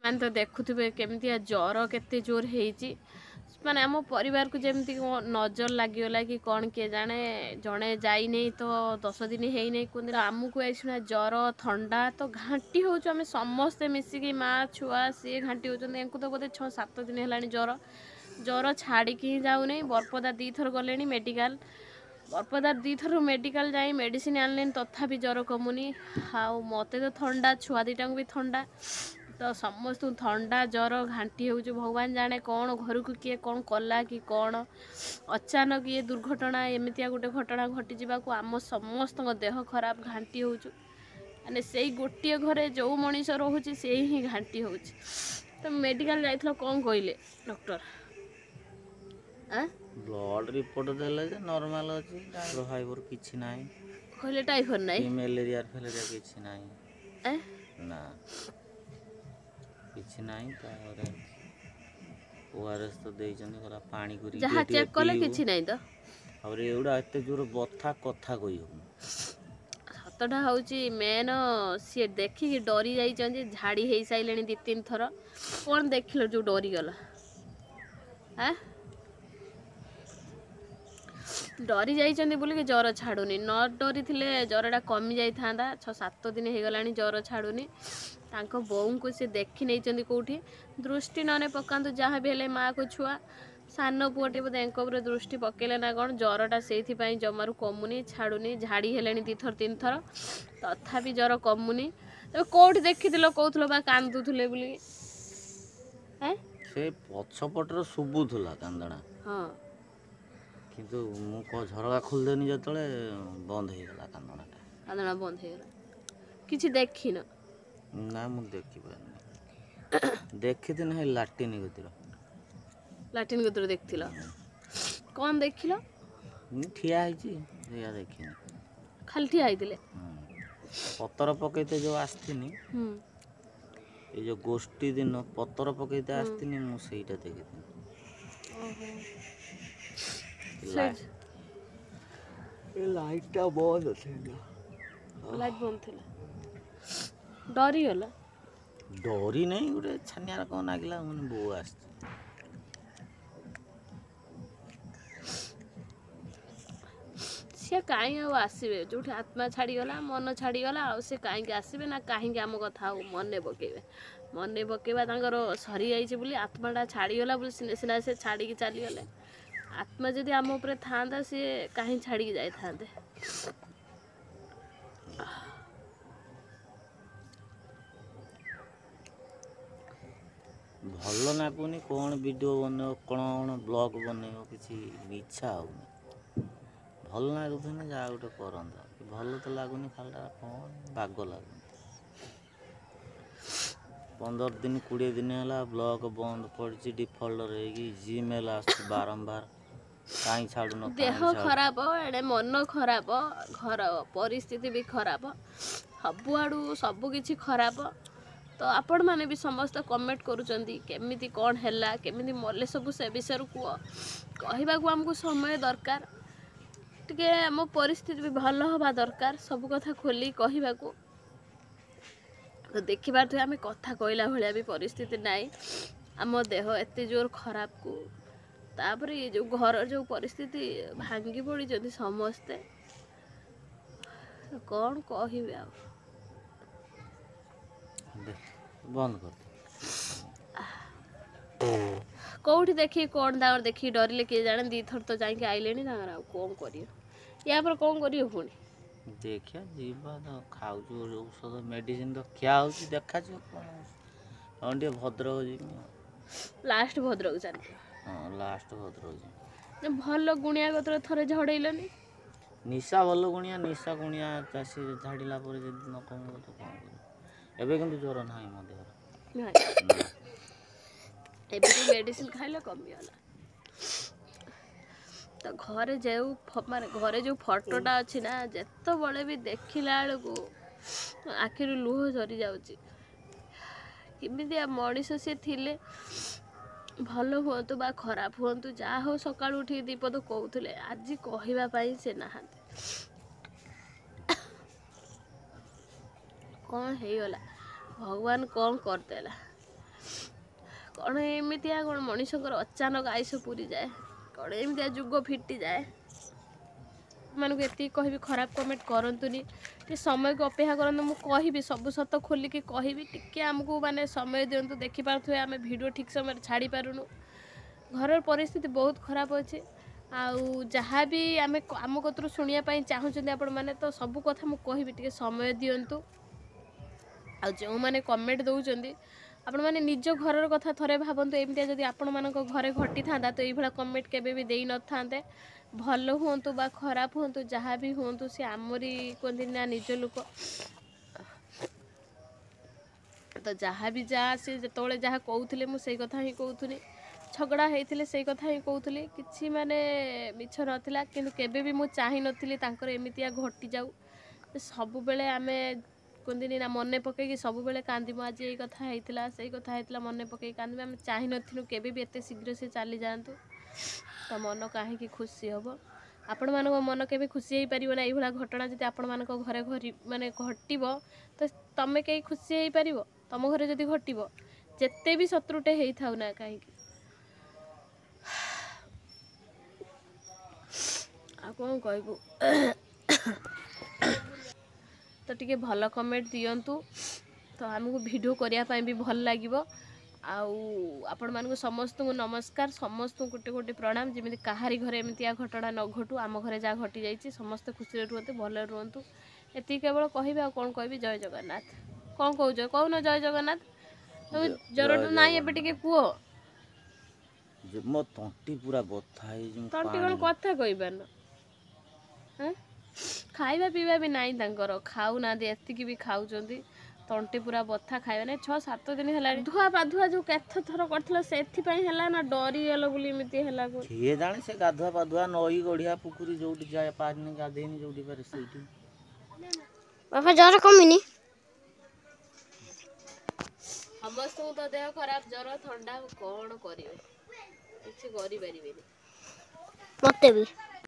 तो देखुवे केमिया जर केते जोर है माने आम परिवार को जमी नजर लगिगला कि कौन किए जाने जड़े जाइने तो 10 दिन है नहीं कहते आमको ऐसा जर थंडा तो घाटी हो समस्ते मिसिकी माँ छुआ सी घाटी होती तो बोधे 6-7 दिन है जर जर छाड़ी ही जाऊनी बरपदा 2 थर गले मेडिकल बरपदा 2 थर मेडिकल जाई मेडिसिन आनले तथापि जर कमुनी हाँ मत तो थंडा छुआ दीटा भी थंडा तो समस्त थंडा जर घाटी हो भगवान जाने कौन घर को किए कौन कला कि कौन अचानक ये दुर्घटना एमतिया गोटे घटना घटी जावाक आम समस्त देह खराब घाटी हो माने से गोटे घरे जो मनीष रोचे से ही घाटी हो तो मेडिकल जाइल कौन कहले डॉक्टर ब्लड रिपोर्ट देले जे नॉर्मल अछि टाइफाइड फाइबर किछि नाही कहले टाइफाइड नाही मलेरिया फैलेरिया किछि नाही ना किछि नाही तारे ओआरएस तो देइछन करा पानी करी जहा चेक कले किछि नाही तो और एउडा एते जोर बथा कथा कहि हो सतटा हूँ मेन सी देखिकी डरी जाइए झाड़ी हो सारे 2-3 थर कौन देखिल जो डरी गला डरी जाइए बोलिक जर छाड़ूनी न डरी थे जरटा कमी जाता 6-7 दिन हो गला जर छाड़ूनी बोऊ को सी देखी नहीं कौटी दृष्टि न पकातु जहाँ भी है माँ को छुआ सान पुओटे बोधे एंकर दृष्टि पकेले ना कौन जरटा से जमारू कमुनी छाड़ूनी झाड़ी है 2-3 थर तथापि जर कमुनी तो कौटी देखी कहूल बा कांदुले से पछपटर शुभुला कांदना हाँ किंतु मु झरका खोलदेनी जो बंद हो गला कांदना बंद हो गला किछि देखी ना मु देखी पानी देखी दिन है लाटिन गतिर देखथिल कौन देखिल ठिया है देखी खाली ठिया होइतिले पतर पकईते जो आसथिनी ये जो गोष्ठी दिन पतर पकईते आसथिनी मु सेटा देखिथिनी लाइट बंद लाइट बंद थिला डरी गला डरी नहीं गोटे छानियार कौन आगला मैंने बो आस सी कहीं आसबे जो आत्मा छाड़ीगला मन छाड़ीगला से कहीं आसबे ना कहीं आम कथा मन पकेबा सरी जाइए आत्माटा छाड़ीगला सीना से छाड़ी चलीगले आत्मा जदि आम उपर था सी कहीं छाड़ी जाए था भल नागुनि कौन वीडियो बन कौन ब्लॉग बन किसी इच्छा हो भल लगुनि जहाँ गोटे करता भल तो लगुनि खालटा कौन बाग लगुनि 15 दिन 20 दिन है ब्लॉग बंद पड़ी डिफल्ट रही जीमेल आस बारंबार कहीं छाड़ू न देह खराब एडे मन खराब घर परिस्थिति भी खराब सबुआड़ू सबकि खराब तो आपण मैंने भी समस्त कमेंट करुँच केमिति कौन है केमिति मले सब से विषय कह कहवाक आमको समय दरकार टे आम परिस्थिति भी भल हवा दरकार सब कथा खोली कहवाक तो देखिबार आम कथा कहला भाया भी परिस्थिति नाई आम देह एत जोर खराब को तापर ये जो घर जो परिस्थिति भांगी पड़ी समस्ते कौन कह बंद कर कौटी देखी कौन दावर देखी डरिले किए जाने 2 थर तो जाके आइले कौन कर या पर कौन कर पुणी देखिया जीवा तो खाऊ औषध मेडिसिन तो क्या हो देखा कौन टे भद्रक जी लास्ट भद्रक जानी हाँ लास्ट भद्रक जी भल गुणिया गतर थरे झड़ेलनी निशा भल गुणिया निशा गुणिया चाषी झाड़िला न कम तो कौन कर एबे किंतु ज्वर ना मो देहर एबे मेडिसिन खाइले कमिगला तो घरे जो माने घरे जो फोटोटा अच्छी ना जिते बड़े भी देखला बेलू आखिर लुह झरी जाऊँगी किमिया मनीष सी थिले भल हूँ बा खराब हूँ जहाँ हो सका उठी दीपद कहते आज कहवाई से नहांती कौन है गला भगवान कौन करदेला କ'ଣ ଏମିତିଆ କ'ଣ ମଣିଷଙ୍କର ଅଚାନକ ଆୟୁଷ ପୁରିଯାଏ, କ'ଣ ଏମିତିଆ ଯୁଗ ଫିଟିଯାଏ। ସେମାନଙ୍କୁ ଏତିକି କହିବି, ଖରାପ କମେଣ୍ଟ କରନ୍ତୁନି, ଟିକେ ସମୟକୁ ଅପେକ୍ଷା କରନ୍ତୁ। ମୁଁ କହିବି, ସବୁ ସତ ଖୋଲିକି କହିବି, ଟିକେ ଆମକୁ ମାନେ ସମୟ ଦିଅନ୍ତୁ। ଦେଖିପାରୁଥିବେ ଆମେ ଭିଡ଼ିଓ ଠିକ୍ ସମୟରେ ଛାଡ଼ି ପାରୁନୁ, ଘରର ପରିସ୍ଥିତି ବହୁତ ଖରାପ ଅଛି। ଆଉ ଯାହା ବି ଆମେ ଆମ କତରୁ ଶୁଣିବା ପାଇଁ ଚାହୁଁଛନ୍ତି ଆପଣମାନେ, ତ ସବୁ କଥା ମୁଁ କହିବି, ଟିକେ ସମୟ ଦିଅନ୍ତୁ। ଆଉ ଯେଉଁମାନେ କମେଣ୍ଟ ଦେଉଛନ୍ତି, ଆପଣମାନେ ନିଜ ଘରର କଥା ଥରେ ଭାବନ୍ତୁ। ଏମିତିଆ ଯଦି ଆପଣମାନଙ୍କ ଘରେ ଘଟିଥାନ୍ତା ତ ଏଇଭଳିଆ କମେଣ୍ଟ କେବେ ବି ଦେଇନଥାନ୍ତେ। ଭଲ ହୁଅନ୍ତୁ ବା ଖରାପ ହୁଅନ୍ତୁ, ଯାହା ବି ହୁଅନ୍ତୁ, ସେ ଆମରି କୁହନ୍ତି ନା ନିଜ ଲୋକ। ତ ଯାହା ବି ସେ ଯେତେବେଳେ ଯାହା କହୁଥିଲେ ମୁଁ ସେଇ କଥା ହିଁ କହୁଥିଲି। ଝଗଡ଼ା ହେଇଥିଲେ ସେଇ କଥା ହିଁ କହୁଥିଲି, କିଛି ମାନେ ମିଛ ନଥିଲା। କିନ୍ତୁ କେବେ ବି ମୁଁ ଚାହିଁନଥିଲି ତାଙ୍କର ଏମିତିଆ ଘଟିଯାଉ। ସବୁବେଳେ ଆମେ କୁହନ୍ତିନି ନା ମନେ ପକେଇକି ସବୁବେଳେ କାନ୍ଦିବୁ। ଆଜି ଏଇ କଥା ହେଇଥିଲା, ସେଇ କଥା ହେଇଥିଲା, ମନେ ପକେଇକି କାନ୍ଦିବୁ। ଆମେ ଚାହିଁନଥିଲୁ କେବେ ବି ଏତେ ଶୀଘ୍ର ସେ ଚାଲିଯାଆନ୍ତୁ। ତ ମନ କାହିଁକି ଖୁସି ହେବ? ଆପଣମାନଙ୍କ ମନ କେବେ ଖୁସି ହେଇପାରିବ ନା? ଏଇଭଳିଆ ଘଟଣା ଯଦି ଆପଣମାନଙ୍କ ଘରେ ମାନେ ଘଟିବ, ତ ତମେ କେହି ଖୁସି ହେଇପାରିବ? ତମ ଘରେ ଯଦି ଘଟିବ, ଯେତେ ବି ଶତ୍ରୁଟେ ହେଇଥାଉ ନା କାହିଁକି। ଆଉ କ'ଣ କହିବୁ? ତ ଟିକେ ଭଲ କମେଣ୍ଟ ଦିଅନ୍ତୁ, ତ ଆମକୁ ଭିଡ଼ିଓ କରିବା ପାଇଁ ବି ଭଲ ଲାଗିବ। ଆଉ ଆପଣମାନଙ୍କୁ ସମସ୍ତଙ୍କୁ ନମସ୍କାର, ସମସ୍ତଙ୍କୁ ଗୋଟେ ଗୋଟେ ପ୍ରଣାମ। ଯେମିତି କାହାରି ଘରେ ଏମିତିଆ ଘଟଣା ନ ଘଟୁ। ଆମ ଘରେ ଯାହା ଘଟିଯାଇଛି, ସମସ୍ତେ ଖୁସିରେ ରୁହନ୍ତୁ, ଭଲରେ ରୁହନ୍ତୁ, ଏତିକି କେବଳ କହିବି। ଆଉ କ'ଣ କହିବି? ଜୟ ଜଗନ୍ନାଥ। କ'ଣ କହୁଛ? କହୁନ ଜୟ ଜଗନ୍ନାଥ। ତମେ ଜ୍ୱରଠୁ ନାହିଁ ଏବେ ଟିକେ କୁହ। ମୋ ତଣ୍ଟି ପୁରା ବଥା ହେଇଛି। ତଣ୍ଟି କ'ଣ କଥା କହିପାରୁନ? ଖାଇବା ପିଇବା ବି ନାହିଁ ତାଙ୍କର, ଖାଉନାହାନ୍ତି, ଏତିକି ବି ଖାଉଛନ୍ତି। ତଣ୍ଟି ପୁରା ବଥା, ଖାଇବା ନାହିଁ। 6-7 ଦିନ ହେଲାଣି। ଧୁଆ ପାଧୁଆ ଯେଉଁ କେତେ ଥର କରିଥିଲ ସେଥିପାଇଁ ହେଲା ନା ଡରିଗଲ ବୋଲି ଏମିତି ହେଲା? କିଏ ଜାଣେ, ସେ ଗାଧୁଆ ପାଧୁଆ, ନଈ ଗଢ଼ିଆ ପୋଖରୀ ଯୋଉଠି ଯାଏ ପାରିନି, ଗାଧେଇନି ଯୋଉଠି ପାରେ ସେଇଠି। ବାପା ଜ୍ୱର କମିନି? ସମସ୍ତଙ୍କୁ ତ ଦେହ ଖରାପ, ଜ୍ୱର ଥଣ୍ଡା, କ'ଣ କରିବେ? କିଛି କରିପାରିବେନି। ମତେ ବି।